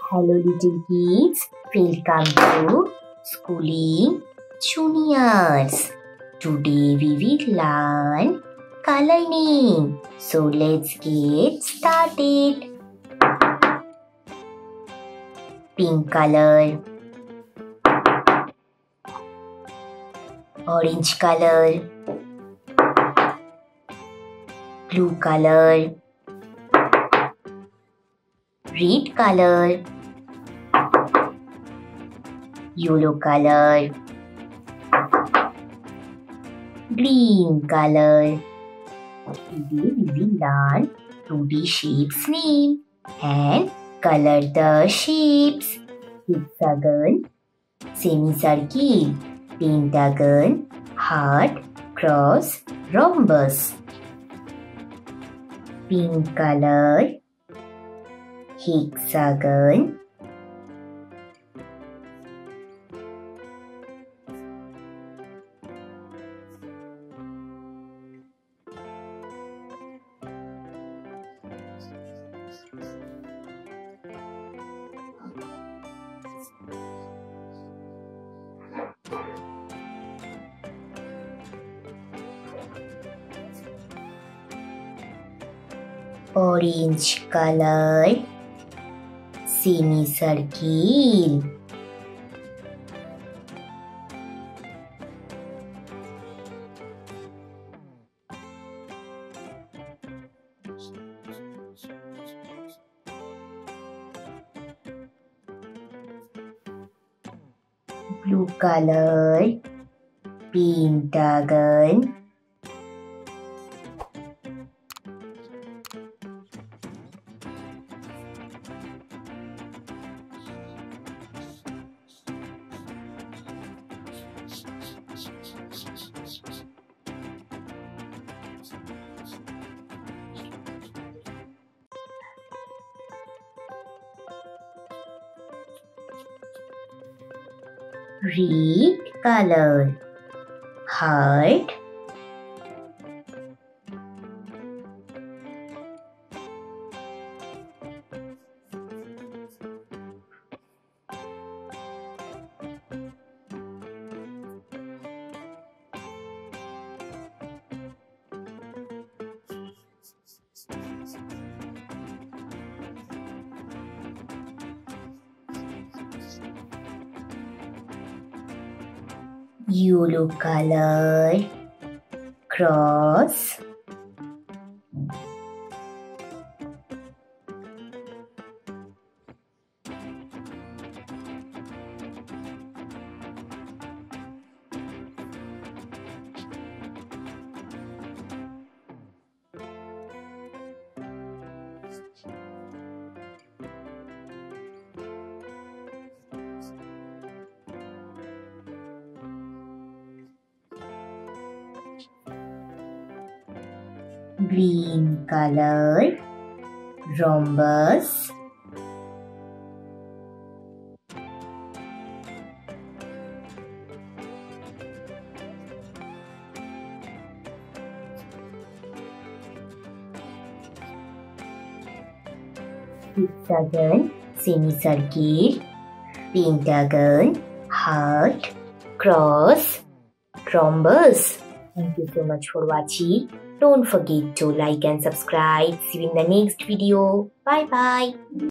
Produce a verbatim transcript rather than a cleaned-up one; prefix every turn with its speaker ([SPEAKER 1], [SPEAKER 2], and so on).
[SPEAKER 1] Hello little kids, welcome to Schooling Juniors. Today we will learn color name. So let's get started. Pink color, orange color, blue color, red color, yellow color, green color. Today we will learn two D shapes name and color the shapes. Hexagon, semicircle, pentagon, heart, cross, rhombus. Pink color, hexagon, orange color, semicircle, blue color, pentagon, red color, heart, yellow color, cross, green color, rhombus, hexagon, semicircle, pentagon, heart, cross, rhombus. Thank you so much for watching. Don't forget to like and subscribe. See you in the next video. Bye bye.